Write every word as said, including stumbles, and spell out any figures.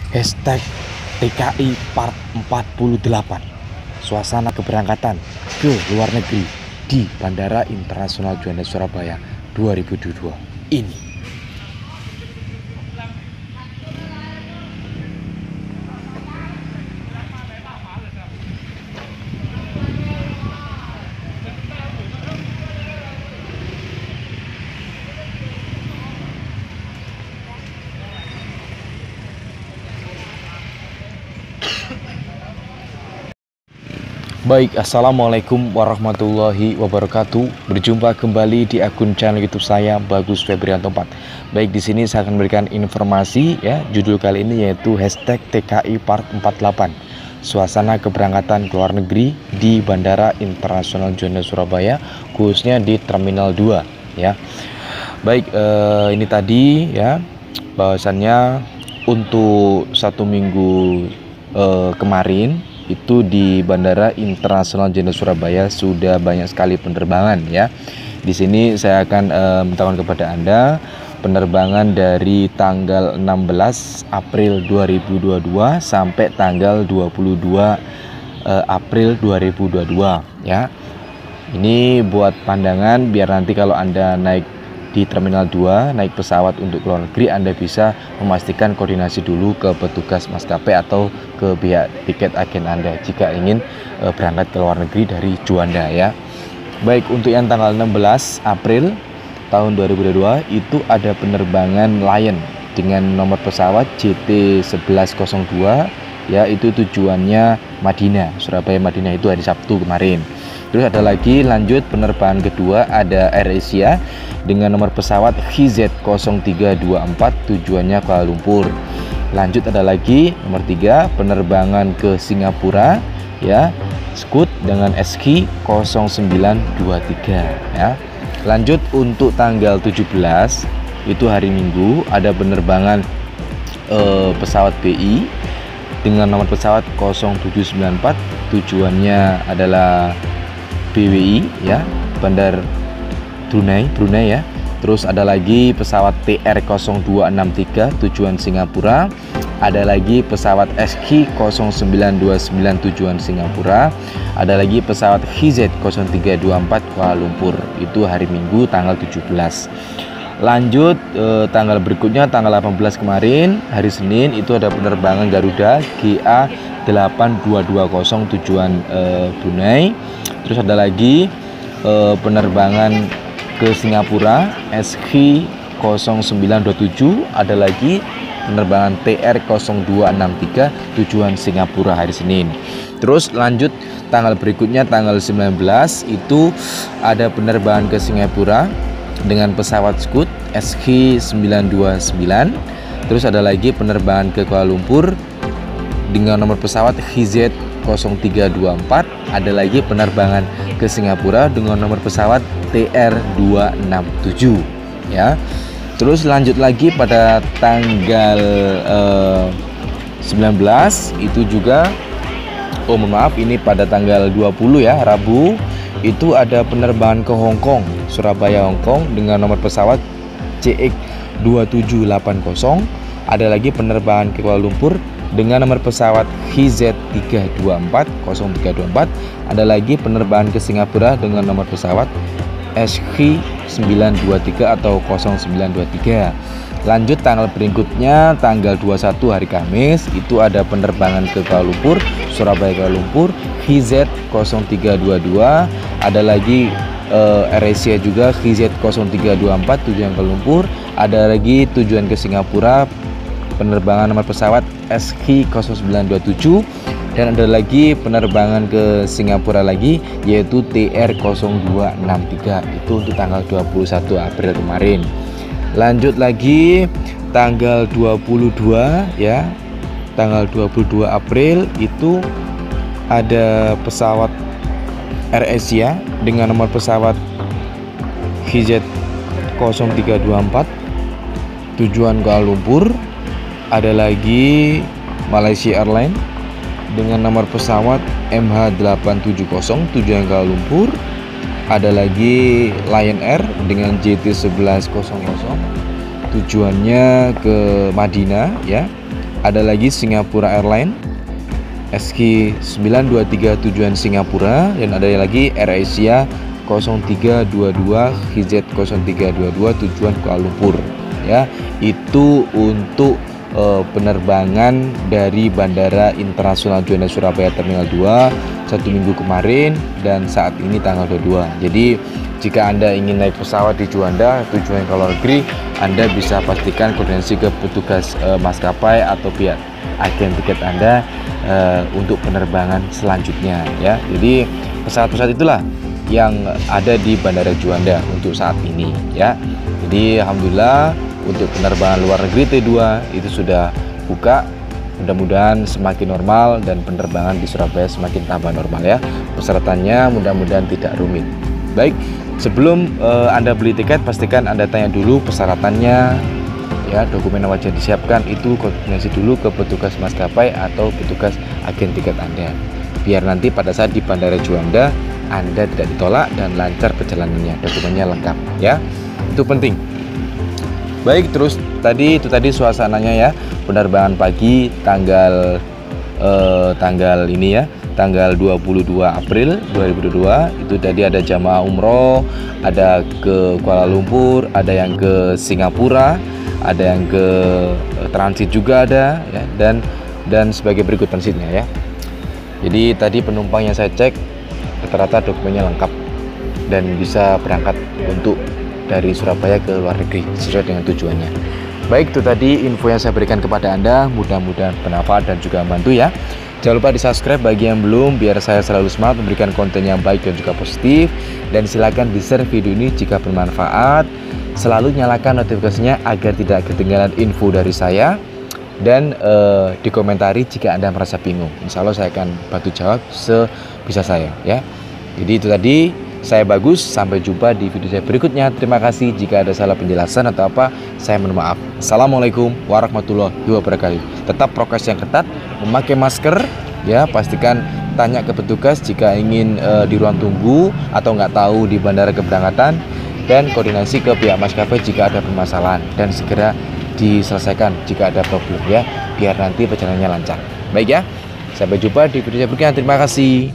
Hashtag T K I Part empat puluh delapan. Suasana keberangkatan ke luar negeri di Bandara Internasional Juanda Surabaya dua ribu dua puluh dua ini. Baik, assalamualaikum warahmatullahi wabarakatuh. Berjumpa kembali di akun channel YouTube saya, Bagus Febrianto empat. Baik, di sini saya akan memberikan informasi ya. Judul kali ini yaitu hashtag T K I Part empat puluh delapan. Suasana keberangkatan ke luar negeri di Bandara Internasional Juanda Surabaya, khususnya di Terminal dua ya. Baik, eh, ini tadi ya bahwasannya untuk satu minggu eh, kemarin itu di Bandara Internasional Juanda Surabaya sudah banyak sekali penerbangan ya. Di sini saya akan e, mintakan kepada Anda penerbangan dari tanggal enam belas April dua ribu dua puluh dua sampai tanggal dua puluh dua e, April dua ribu dua puluh dua ya. Ini buat pandangan biar nanti kalau Anda naik di Terminal dua naik pesawat untuk keluar negeri, Anda bisa memastikan koordinasi dulu ke petugas maskapai atau ke pihak tiket agen Anda jika ingin e, berangkat ke luar negeri dari Juanda ya. Baik, untuk yang tanggal enam belas April tahun dua ribu dua puluh dua itu ada penerbangan Lion dengan nomor pesawat J T sebelas nol dua ya, itu tujuannya Madinah, Surabaya Madinah, itu hari Sabtu kemarin. Terus ada lagi lanjut penerbangan kedua ada AirAsia dengan nomor pesawat H Z nol tiga dua empat, tujuannya Kuala Lumpur. Lanjut ada lagi nomor tiga penerbangan ke Singapura ya, Scoot dengan S Q nol sembilan dua tiga ya. Lanjut untuk tanggal tujuh belas itu hari Minggu ada penerbangan eh, pesawat B I dengan nomor pesawat nol tujuh sembilan empat, tujuannya adalah B W I ya, Bandar Brunei Brunei ya. Terus ada lagi pesawat T R nol dua enam tiga, tujuan Singapura. Ada lagi pesawat S Q nol sembilan dua sembilan, tujuan Singapura. Ada lagi pesawat H Z nol tiga dua empat Kuala Lumpur, itu hari Minggu tanggal tujuh belas. Lanjut eh, tanggal berikutnya tanggal delapan belas kemarin hari Senin itu ada penerbangan Garuda G A delapan dua dua nol, tujuan eh, Brunei. Terus ada lagi eh, penerbangan ke Singapura S Q nol sembilan dua tujuh, ada lagi penerbangan T R nol dua enam tiga, tujuan Singapura hari Senin. Terus lanjut tanggal berikutnya tanggal sembilan belas itu ada penerbangan ke Singapura dengan pesawat Scoot S Q sembilan dua sembilan. Terus ada lagi penerbangan ke Kuala Lumpur dengan nomor pesawat H Z nol tiga dua empat. Ada lagi penerbangan ke Singapura dengan nomor pesawat T R dua enam tujuh ya. Terus lanjut lagi pada tanggal eh, sembilan belas itu juga, oh maaf ini pada tanggal dua puluh ya, Rabu, itu ada penerbangan ke Hong Kong, Surabaya Hong Kong dengan nomor pesawat C X dua tujuh delapan nol. Ada lagi penerbangan ke Kuala Lumpur dengan nomor pesawat H Z tiga dua empat nol tiga dua empat. Ada lagi penerbangan ke Singapura dengan nomor pesawat S Q sembilan dua tiga atau nol sembilan dua tiga. Lanjut tanggal berikutnya tanggal dua puluh satu hari Kamis itu ada penerbangan ke Kuala Lumpur, Surabaya Kuala Lumpur H Z nol tiga dua dua. Ada lagi eh, AirAsia juga H Z nol tiga dua empat, tujuan Kuala Lumpur. Ada lagi tujuan ke Singapura penerbangan nomor pesawat S Q nol sembilan dua tujuh. Dan ada lagi penerbangan ke Singapura lagi yaitu T R nol dua enam tiga, itu untuk tanggal dua puluh satu April kemarin. Lanjut lagi tanggal dua puluh dua ya, tanggal dua puluh dua April itu ada pesawat AirAsia dengan nomor pesawat H Z nol tiga dua empat, tujuan Kuala Lumpur. Ada lagi Malaysia Airlines dengan nomor pesawat M H delapan tujuh nol, tujuan Kuala Lumpur. Ada lagi Lion Air dengan J T sebelas nol nol, tujuannya ke Madinah ya. ada lagi Singapura Airlines S Q sembilan dua tiga tujuan Singapura, dan ada lagi AirAsia nol tiga dua dua H Z nol tiga dua dua tujuan Kuala Lumpur ya. Itu untuk uh, penerbangan dari Bandara Internasional Juanda Surabaya Terminal dua satu minggu kemarin dan saat ini tanggal dua puluh dua. Jadi jika Anda ingin naik pesawat di Juanda tujuan ke luar negeri, Anda bisa pastikan koordinasi ke petugas uh, maskapai atau pihak agen tiket Anda uh, untuk penerbangan selanjutnya ya. Jadi pesawat-pesawat itulah yang ada di Bandara Juanda untuk saat ini ya. Jadi alhamdulillah untuk penerbangan luar negeri T dua itu sudah buka. Mudah-mudahan semakin normal dan penerbangan di Surabaya semakin tambah normal ya. Persyaratannya mudah-mudahan tidak rumit. Baik, sebelum uh, Anda beli tiket, pastikan Anda tanya dulu persyaratannya ya, dokumen yang wajib disiapkan itu koordinasi dulu ke petugas maskapai atau petugas agen tiket Anda, biar nanti pada saat di Bandara Juanda Anda tidak ditolak dan lancar perjalanannya, dokumennya lengkap ya. Itu penting. Baik, terus tadi itu tadi suasananya ya, penerbangan pagi tanggal eh, tanggal ini ya, tanggal dua puluh dua April dua ribu dua puluh dua. Itu tadi ada jamaah umroh, ada ke Kuala Lumpur, ada yang ke Singapura, ada yang ke transit juga ada ya, dan dan sebagai berikut transitnya ya. Jadi tadi penumpang yang saya cek rata-rata dokumennya lengkap dan bisa berangkat untuk dari Surabaya ke luar negeri sesuai dengan tujuannya. Baik, itu tadi info yang saya berikan kepada Anda, mudah-mudahan bermanfaat dan juga membantu ya. Jangan lupa di subscribe bagi yang belum, biar saya selalu semangat memberikan konten yang baik dan juga positif. Dan silakan di share video ini jika bermanfaat. Selalu nyalakan notifikasinya agar tidak ketinggalan info dari saya. Dan eh, dikomentari jika Anda merasa bingung, insya Allah saya akan bantu jawab sebisa saya ya. Jadi itu tadi, saya Bagus, sampai jumpa di video saya berikutnya. Terima kasih, jika ada salah penjelasan atau apa saya mohon maaf. Assalamualaikum warahmatullahi wabarakatuh. Tetap prokes yang ketat, memakai masker ya, pastikan tanya ke petugas jika ingin e, di ruang tunggu atau nggak tahu di bandara keberangkatan, dan koordinasi ke pihak maskapai jika ada permasalahan dan segera diselesaikan jika ada problem ya, biar nanti perjalanannya lancar. Baik ya, sampai jumpa di video saya berikutnya. Terima kasih.